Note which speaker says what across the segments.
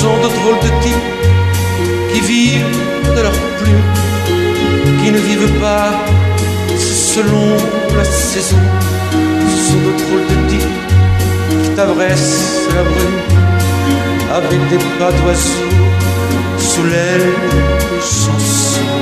Speaker 1: sont de drôles de types qui vivent de leur plume, qui ne vivent pas selon la saison. Ce sont de drôles de types qui t'abressent la brume avec des pas d'oiseaux sous l'aile de chansons.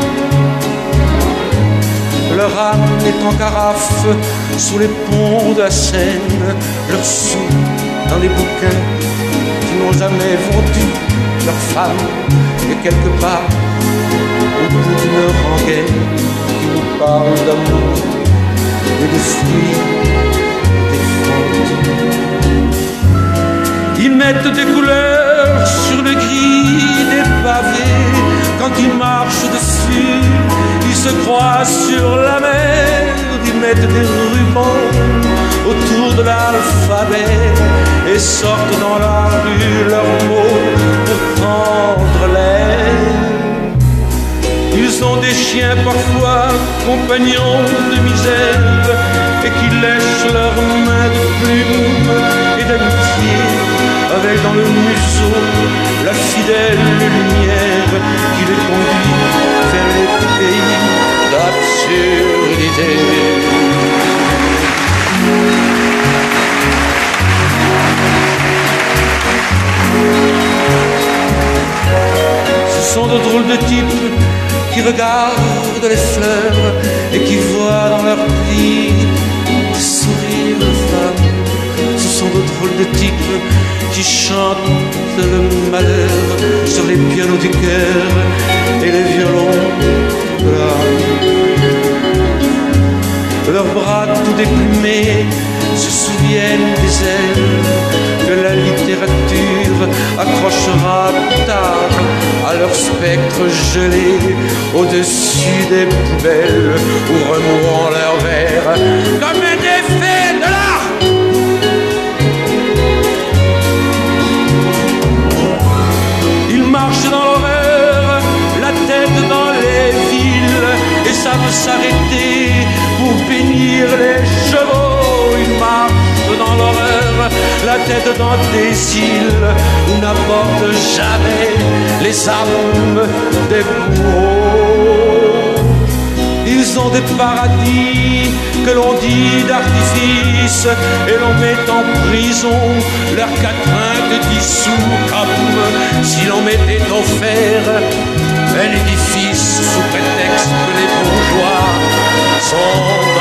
Speaker 1: Leur âme est en carafe sous les ponts de la Seine, leurs sous dans les bouquins qui n'ont jamais vendu leur femme. Et quelque part au bout d'une rengaine qui nous parle d'amour et de fruits défendus. Ils mettent des couleurs sur le gris des pavés. Quand ils marchent dessus, ils se croient sur la mer. Ils mettent des rubans autour de l'alphabet et sortent dans la rue leurs mots pour prendre l'air. Ils ont des chiens parfois compagnons de misère et qui lèchent leurs mains de plumes et d'amitié, avec dans le museau la fidèle lumière qui les conduit vers les pays d'absurdité. Ce sont de drôles de types qui regardent les fleurs et qui voient dans leurs plis des sourires de femmes. Ce sont de drôles de types qui chantent le malheur sur les pianos du cœur et les violons de l'âme. Leurs bras tout déplumés se souviennent des ailes que la littérature accrochera tard à leur spectre gelé au-dessus des poubelles ou remouant leurs verres comme un effet de l'art. Ils marchent dans l'horreur, la tête dans les villes, et savent s'arrêter pour bénir les chevaux. Ils marchent dans l'horreur, la tête dans des îles où n'abordent jamais les âmes des bourreaux. Ils ont des paradis que l'on dit d'artifice et l'on met en prison leurs quatrains de dissous, comme si l'on mettait au fer un édifice sous prétexte que les bourgeois sont